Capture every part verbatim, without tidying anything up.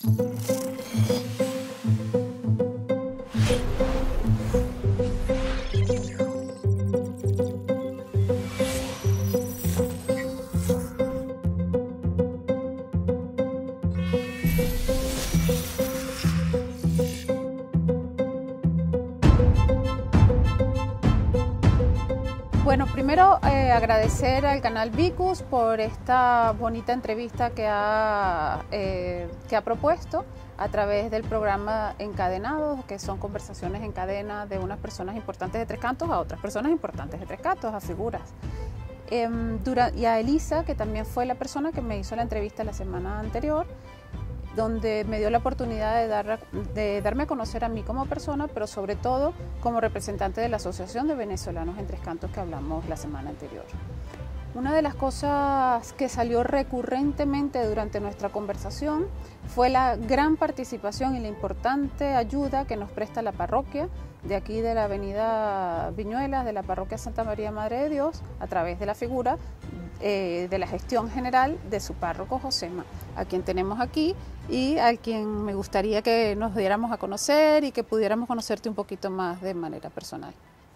Bueno, primero eh, agradecer al canal Vicus por esta bonita entrevista que ha, eh, que ha propuesto a través del programa Encadenados, que son conversaciones en cadena de unas personas importantes de Tres Cantos a otras personas importantes de Tres Cantos, a figuras. Eh, dura, y a Elisa, que también fue la persona que me hizo la entrevista la semana anterior, donde me dio la oportunidad de, dar, de darme a conocer a mí como persona, pero sobre todo como representante de la Asociación de Venezolanos en Tres Cantos que hablamos la semana anterior. Una de las cosas que salió recurrentemente durante nuestra conversación fue la gran participación y la importante ayuda que nos presta la parroquia de aquí de la avenida Viñuelas, de la parroquia Santa María Madre de Dios, a través de la figura eh, de la gestión general de su párroco Josema, a quien tenemos aquí y a quien me gustaría que nos diéramos a conocer y que pudiéramos conocerte un poquito más de manera personal.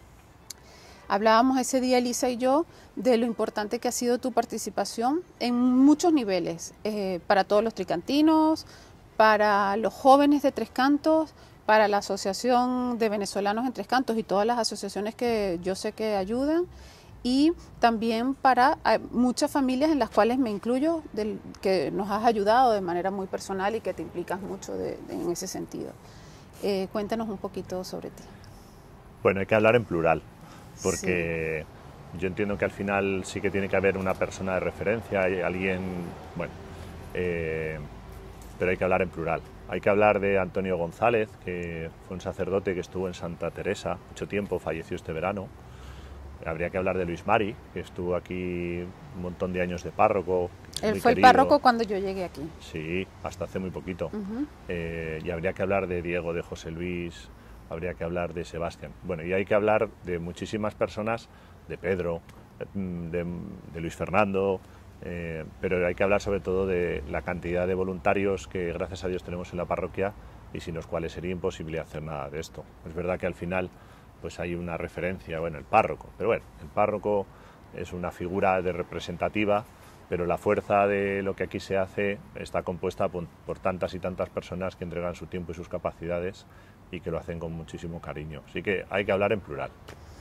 Hablábamos ese día, Elisa y yo, de lo importante que ha sido tu participación en muchos niveles, eh, para todos los tricantinos, para los jóvenes de Tres Cantos, para la Asociación de Venezolanos en Tres Cantos y todas las asociaciones que yo sé que ayudan, y también para eh, muchas familias en las cuales me incluyo, del, que nos has ayudado de manera muy personal y que te implicas mucho de, de, en ese sentido. Eh, cuéntanos un poquito sobre ti. Bueno, hay que hablar en plural, porque sí. Yo entiendo que al final sí que tiene que haber una persona de referencia, hay alguien, bueno, eh, pero hay que hablar en plural. Hay que hablar de Antonio González, que fue un sacerdote que estuvo en Santa Teresa mucho tiempo, falleció este verano. Habría que hablar de Luis Mari, que estuvo aquí un montón de años de párroco. Él fue querido. El párroco cuando yo llegué aquí. Sí, hasta hace muy poquito. Uh-huh. eh, y habría que hablar de Diego, de José Luis, habría que hablar de Sebastián. Bueno, y hay que hablar de muchísimas personas, de Pedro, de, de Luis Fernando, eh, pero hay que hablar sobre todo de la cantidad de voluntarios que gracias a Dios tenemos en la parroquia y sin los cuales sería imposible hacer nada de esto. Es verdad que al final pues hay una referencia, bueno, el párroco, pero bueno, el párroco es una figura de representativa, pero la fuerza de lo que aquí se hace está compuesta por, por tantas y tantas personas que entregan su tiempo y sus capacidades y que lo hacen con muchísimo cariño. Así que hay que hablar en plural.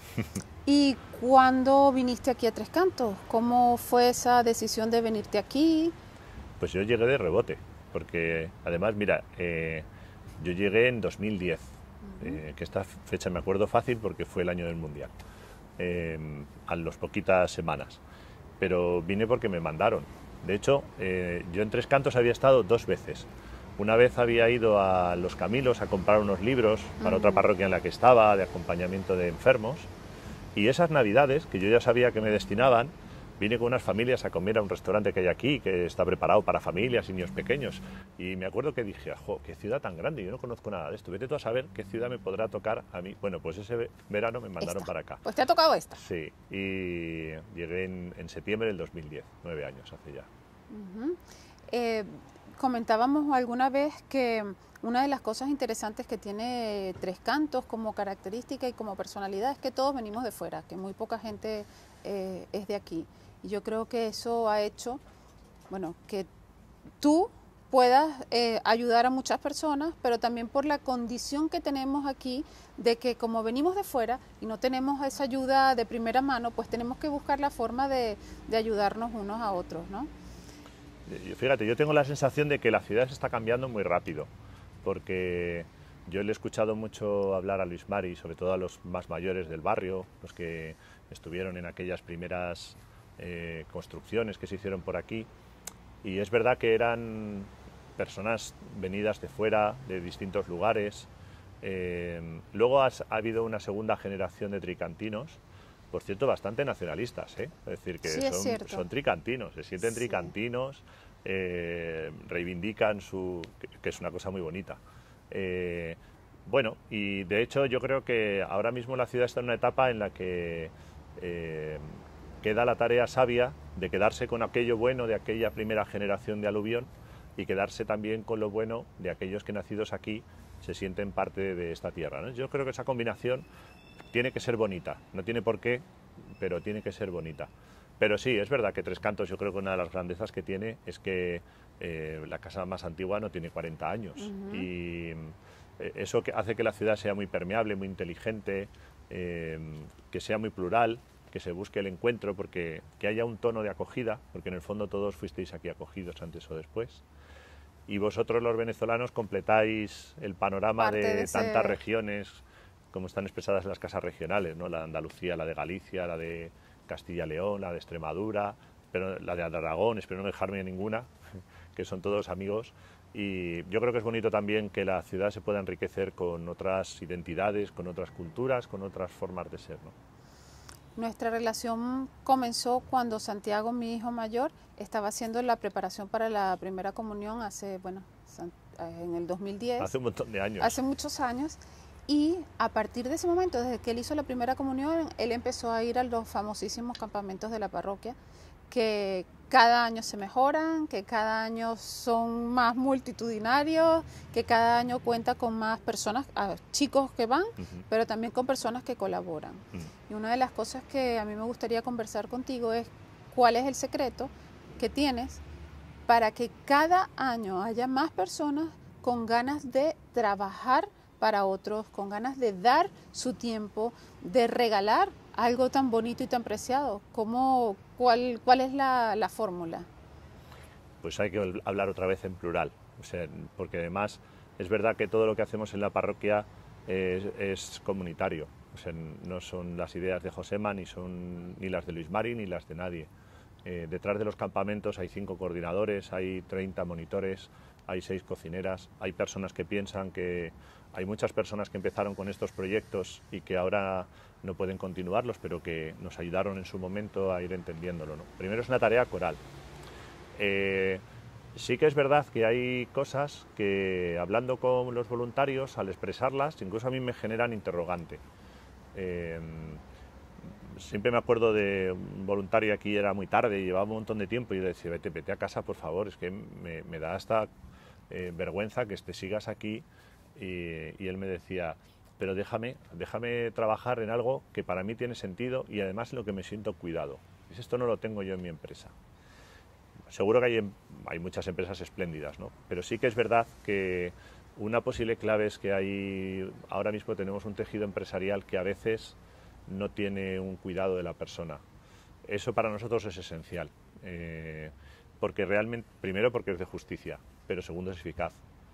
¿Y cuándo viniste aquí a Tres Cantos? ¿Cómo fue esa decisión de venirte aquí? Pues yo llegué de rebote, porque además, mira, eh, yo llegué en dos mil diez, uh-huh. eh, que esta fecha me acuerdo fácil porque fue el año del Mundial, eh, a las poquitas semanas. Pero vine porque me mandaron. De hecho, eh, yo en Tres Cantos había estado dos veces. Una vez había ido a Los Camilos a comprar unos libros para uh-huh. otra parroquia en la que estaba, de acompañamiento de enfermos. Y esas navidades, que yo ya sabía que me destinaban, vine con unas familias a comer a un restaurante que hay aquí, que está preparado para familias y niños pequeños. Y me acuerdo que dije, ¡jo, qué ciudad tan grande! Yo no conozco nada de esto. Vete tú a saber qué ciudad me podrá tocar a mí. Bueno, pues ese verano me mandaron esta. para acá. Pues te ha tocado esta. Sí, y llegué en, en septiembre del dos mil diez, nueve años hace ya. Uh-huh. eh, comentábamos alguna vez que una de las cosas interesantes que tiene Tres Cantos como característica y como personalidad es que todos venimos de fuera, que muy poca gente eh, es de aquí. Y yo creo que eso ha hecho, bueno, que tú puedas eh, ayudar a muchas personas, pero también por la condición que tenemos aquí de que como venimos de fuera y no tenemos esa ayuda de primera mano, pues tenemos que buscar la forma de, de ayudarnos unos a otros, ¿no? Fíjate, yo tengo la sensación de que la ciudad se está cambiando muy rápido, porque yo le he escuchado mucho hablar a Luis Mari, sobre todo a los más mayores del barrio, los que estuvieron en aquellas primeras eh, construcciones que se hicieron por aquí, y es verdad que eran personas venidas de fuera, de distintos lugares. Eh, luego has, ha habido una segunda generación de tricantinos, por cierto, bastante nacionalistas, ¿eh? Es decir, que sí, son, son tricantinos, se sienten sí. tricantinos, eh, reivindican su... Que, que es una cosa muy bonita. Eh, bueno, y de hecho yo creo que ahora mismo la ciudad está en una etapa en la que eh, queda la tarea sabia de quedarse con aquello bueno de aquella primera generación de aluvión y quedarse también con lo bueno de aquellos que nacidos aquí se sienten parte de esta tierra, ¿no? Yo creo que esa combinación tiene que ser bonita, no tiene por qué, pero tiene que ser bonita. Pero sí, es verdad que Tres Cantos, yo creo que una de las grandezas que tiene es que eh, la casa más antigua no tiene cuarenta años. Uh-huh. Y eh, eso que hace que la ciudad sea muy permeable, muy inteligente, eh, que sea muy plural, que se busque el encuentro, porque que haya un tono de acogida, porque en el fondo todos fuisteis aquí acogidos antes o después. Y vosotros los venezolanos completáis el panorama Parte de, de ese... tantas regiones como están expresadas en las casas regionales, ¿no? La de Andalucía, la de Galicia, la de Castilla y León, la de Extremadura, pero la de Aragón, espero no dejarme ninguna, que son todos amigos. Y yo creo que es bonito también que la ciudad se pueda enriquecer con otras identidades, con otras culturas, con otras formas de ser, ¿no? Nuestra relación comenzó cuando Santiago, mi hijo mayor, estaba haciendo la preparación para la primera comunión hace, bueno, en el dos mil diez. Hace un montón de años. Hace muchos años. Y a partir de ese momento, desde que él hizo la primera comunión, él empezó a ir a los famosísimos campamentos de la parroquia, que cada año se mejoran, que cada año son más multitudinarios, que cada año cuenta con más personas, chicos que van, uh-huh. pero también con personas que colaboran. Uh-huh. Y una de las cosas que a mí me gustaría conversar contigo es cuál es el secreto que tienes para que cada año haya más personas con ganas de trabajar para otros, con ganas de dar su tiempo, de regalar algo tan bonito y tan preciado. ¿Cómo, cuál, ¿Cuál es la, la fórmula? Pues hay que hablar otra vez en plural, o sea, porque además es verdad que todo lo que hacemos en la parroquia es, es comunitario, o sea, no son las ideas de Josema, ni, son, ni las de Luis Mari, ni las de nadie. Eh, detrás de los campamentos hay cinco coordinadores, hay treinta monitores, hay seis cocineras, hay personas que piensan que... Hay muchas personas que empezaron con estos proyectos y que ahora no pueden continuarlos, pero que nos ayudaron en su momento a ir entendiéndolo, ¿no? Primero es una tarea coral. Eh, sí que es verdad que hay cosas que, hablando con los voluntarios, al expresarlas, incluso a mí me generan interrogante. Eh, siempre me acuerdo de un voluntario aquí, era muy tarde, llevaba un montón de tiempo, y yo le decía, vete, vete a casa, por favor, es que me, me da hasta eh, vergüenza que te sigas aquí. Y, y él me decía, pero déjame, déjame trabajar en algo que para mí tiene sentido y además en lo que me siento cuidado. Y esto no lo tengo yo en mi empresa. Seguro que hay, hay muchas empresas espléndidas, ¿no? Pero sí que es verdad que una posible clave es que hay, ahora mismo tenemos un tejido empresarial que a veces no tiene un cuidado de la persona. Eso para nosotros es esencial, eh, porque realmente, primero porque es de justicia, pero segundo es eficaz.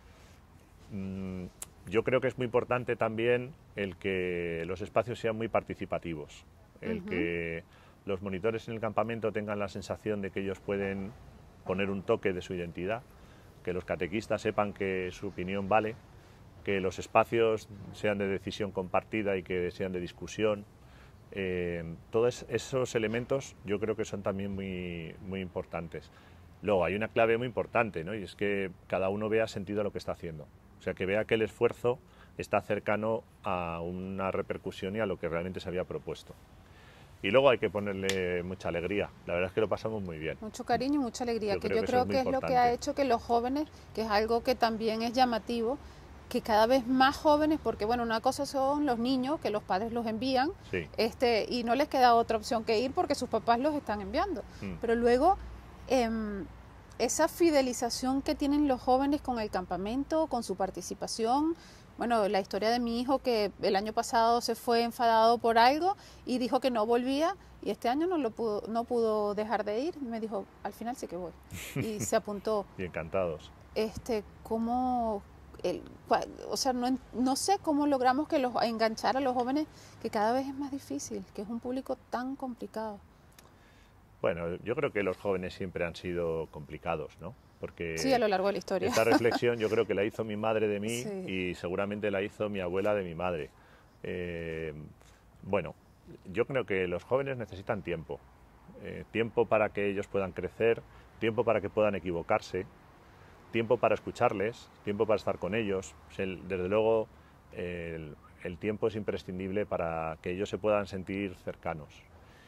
Yo creo que es muy importante también el que los espacios sean muy participativos, el uh-huh. que los monitores en el campamento tengan la sensación de que ellos pueden poner un toque de su identidad, que los catequistas sepan que su opinión vale, que los espacios sean de decisión compartida y que sean de discusión. Eh, todos esos elementos yo creo que son también muy, muy importantes. Luego hay una clave muy importante, ¿no? Y es que cada uno vea sentido a lo que está haciendo. O sea, que vea que el esfuerzo está cercano a una repercusión y a lo que realmente se había propuesto. Y luego hay que ponerle mucha alegría. La verdad es que lo pasamos muy bien. Mucho cariño y mucha alegría, yo que creo yo que creo que es, es lo que ha hecho que los jóvenes, que es algo que también es llamativo, que cada vez más jóvenes, porque bueno, una cosa son los niños, que los padres los envían, sí. este, y no les queda otra opción que ir porque sus papás los están enviando. Mm. Pero luego... Eh, esa fidelización que tienen los jóvenes con el campamento, con su participación. Bueno, la historia de mi hijo que el año pasado se fue enfadado por algo y dijo que no volvía y este año no lo pudo, no pudo dejar de ir. Me dijo, al final sí que voy. Y se apuntó. Y encantados. Este, cómo, el, o sea, no, no sé cómo logramos que los, enganchar a los jóvenes, que cada vez es más difícil, que es un público tan complicado. Bueno, yo creo que los jóvenes siempre han sido complicados, ¿no? Porque sí, a lo largo de la historia. Esta reflexión yo creo que la hizo mi madre de mí sí. y seguramente la hizo mi abuela de mi madre. Eh, bueno, yo creo que los jóvenes necesitan tiempo. Eh, tiempo para que ellos puedan crecer, tiempo para que puedan equivocarse, tiempo para escucharles, tiempo para estar con ellos. O sea, el, desde luego, el, el tiempo es imprescindible para que ellos se puedan sentir cercanos.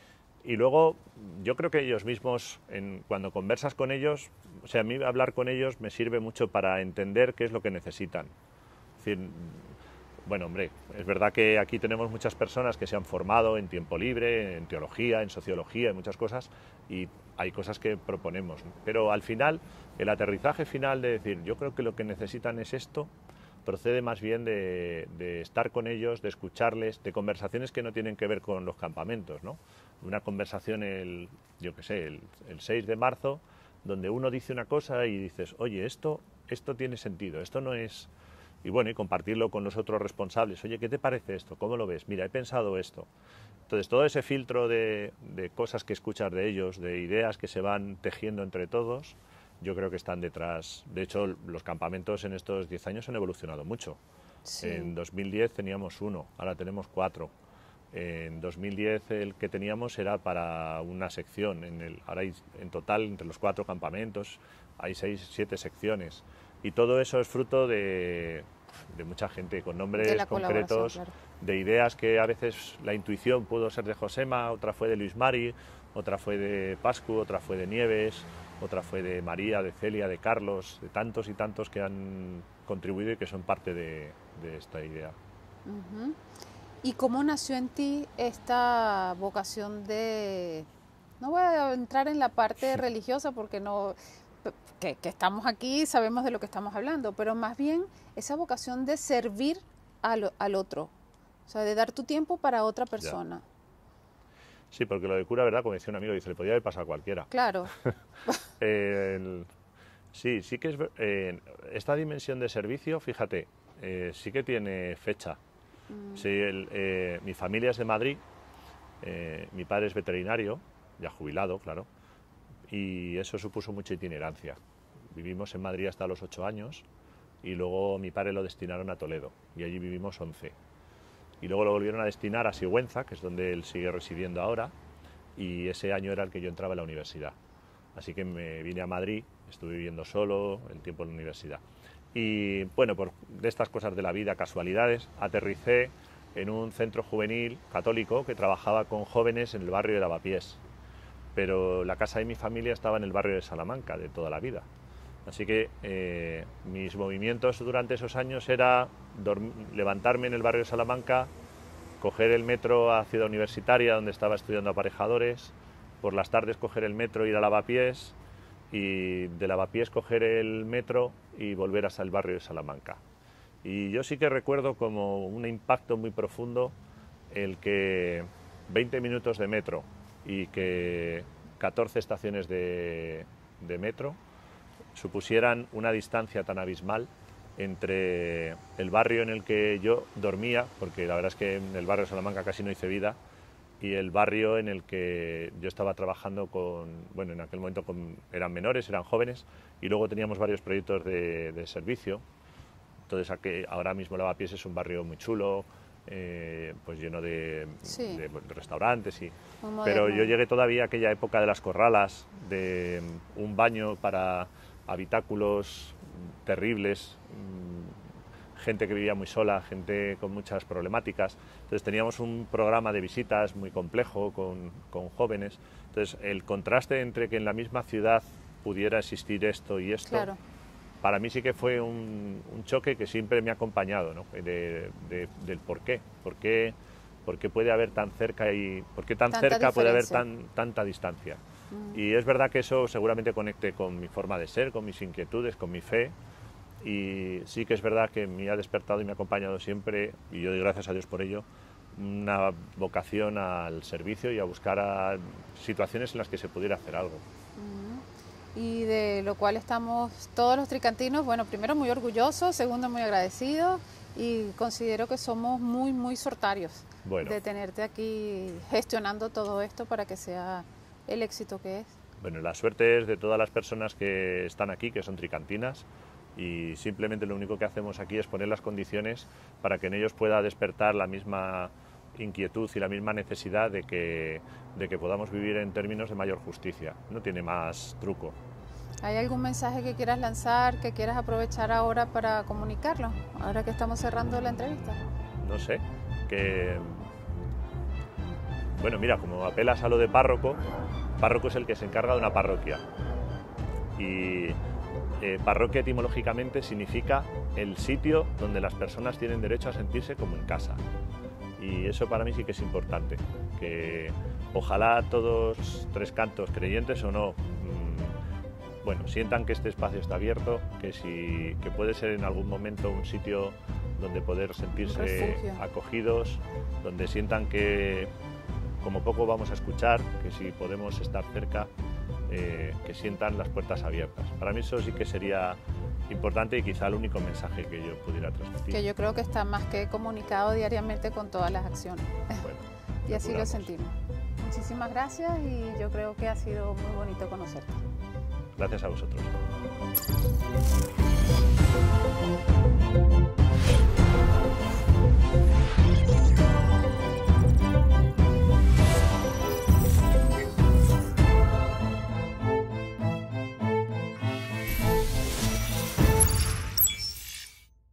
y luego yo creo que ellos mismos, en, cuando conversas con ellos, o sea, a mí hablar con ellos me sirve mucho para entender qué es lo que necesitan. Es decir, bueno, hombre, es verdad que aquí tenemos muchas personas que se han formado en tiempo libre, en teología, en sociología, en muchas cosas, y hay cosas que proponemos. Pero al final, el aterrizaje final de decir, yo creo que lo que necesitan es esto, procede más bien de, de estar con ellos, de escucharles, de conversaciones que no tienen que ver con los campamentos, ¿no? Una conversación, el, yo qué sé, el, el seis de marzo, donde uno dice una cosa y dices, oye, esto, esto tiene sentido, esto no es... Y bueno, y compartirlo con los otros responsables. Oye, ¿qué te parece esto? ¿Cómo lo ves? Mira, he pensado esto. Entonces, todo ese filtro de, de cosas que escuchas de ellos, de ideas que se van tejiendo entre todos, yo creo que están detrás. De hecho, los campamentos en estos diez años han evolucionado mucho. Sí. En dos mil diez teníamos uno, ahora tenemos cuatro. En dos mil diez el que teníamos era para una sección. En el, ahora hay, en total, entre los cuatro campamentos, hay seis, siete secciones. Y todo eso es fruto de, de mucha gente, con nombres concretos, claro, de ideas que a veces la intuición pudo ser de Josema, otra fue de Luis Mari, otra fue de Pascu, otra fue de Nieves, otra fue de María, de Celia, de Carlos, de tantos y tantos que han contribuido y que son parte de, de esta idea. Uh-huh. ¿Y cómo nació en ti esta vocación de... No voy a entrar en la parte religiosa porque no... Que, que estamos aquí, sabemos de lo que estamos hablando, pero más bien esa vocación de servir al, al otro, o sea, de dar tu tiempo para otra persona. Ya. Sí, porque lo de cura, ¿verdad? Como decía un amigo, dice, le podía haber pasado a cualquiera. Claro. eh, el, sí, sí que es... Eh, esta dimensión de servicio, fíjate, eh, sí que tiene fecha. Mm. Sí, el, eh, mi familia es de Madrid, eh, mi padre es veterinario, ya jubilado, claro, y eso supuso mucha itinerancia. Vivimos en Madrid hasta los ocho años y luego mi padre lo destinaron a Toledo y allí vivimos once. Y luego lo volvieron a destinar a Sigüenza, que es donde él sigue residiendo ahora, y ese año era el que yo entraba a la universidad. Así que me vine a Madrid, estuve viviendo solo el tiempo en la universidad. Y bueno, por de estas cosas de la vida, casualidades, aterricé en un centro juvenil católico que trabajaba con jóvenes en el barrio de Lavapiés. Pero la casa de mi familia estaba en el barrio de Salamanca de toda la vida. Así que eh, mis movimientos durante esos años era levantarme en el barrio de Salamanca, coger el metro a Ciudad Universitaria, donde estaba estudiando aparejadores, por las tardes coger el metro, ir a Lavapiés, y de Lavapiés coger el metro y volver hasta el barrio de Salamanca. Y yo sí que recuerdo como un impacto muy profundo el que veinte minutos de metro y que catorce estaciones de, de metro supusieran una distancia tan abismal entre el barrio en el que yo dormía, porque la verdad es que en el barrio de Salamanca casi no hice vida, y el barrio en el que yo estaba trabajando con, bueno, en aquel momento con, eran menores, eran jóvenes, y luego teníamos varios proyectos de, de servicio. Entonces aquí, ahora mismo Lavapiés es un barrio muy chulo, eh, pues lleno de, sí. de, de restaurantes, y, pero yo llegué todavía a aquella época de las corralas, de un baño para habitáculos terribles, gente que vivía muy sola, gente con muchas problemáticas. Entonces teníamos un programa de visitas muy complejo con, con jóvenes. Entonces el contraste entre que en la misma ciudad pudiera existir esto y esto, claro, para mí sí que fue un, un choque que siempre me ha acompañado, ¿no? de, de, del por qué, por qué, por qué puede haber tan cerca y por qué tan Tanta cerca diferencia. Puede haber tan, tanta distancia. Mm. Y es verdad que eso seguramente conecte con mi forma de ser, con mis inquietudes, con mi fe. Y sí que es verdad que me ha despertado y me ha acompañado siempre, y yo doy gracias a Dios por ello, una vocación al servicio y a buscar a situaciones en las que se pudiera hacer algo. Y de lo cual estamos todos los tricantinos, bueno, primero muy orgullosos, segundo muy agradecidos, y considero que somos muy, muy sortarios bueno. de tenerte aquí gestionando todo esto para que sea el éxito que es. Bueno, la suerte es de todas las personas que están aquí, que son tricantinas, y simplemente lo único que hacemos aquí es poner las condiciones para que en ellos pueda despertar la misma inquietud y la misma necesidad de que, de que podamos vivir en términos de mayor justicia. No tiene más truco. ¿Hay algún mensaje que quieras lanzar, que quieras aprovechar ahora para comunicarlo, ahora que estamos cerrando la entrevista? No sé, que Bueno, mira, como apelas a lo de párroco, párroco es el que se encarga de una parroquia. Y eh, parroquia etimológicamente significa el sitio donde las personas tienen derecho a sentirse como en casa. Y eso para mí sí que es importante, que ojalá todos Tres Cantos, creyentes o no, mmm, bueno, sientan que este espacio está abierto, que, si, que puede ser en algún momento un sitio donde poder sentirse acogidos, donde sientan que como poco vamos a escuchar, que si podemos estar cerca, eh, que sientan las puertas abiertas. Para mí eso sí que sería importante y quizá el único mensaje que yo pudiera transmitir. Que yo creo que está más que comunicado diariamente con todas las acciones. Bueno, y así lo sentimos. Muchísimas gracias y yo creo que ha sido muy bonito conocerte. Gracias a vosotros.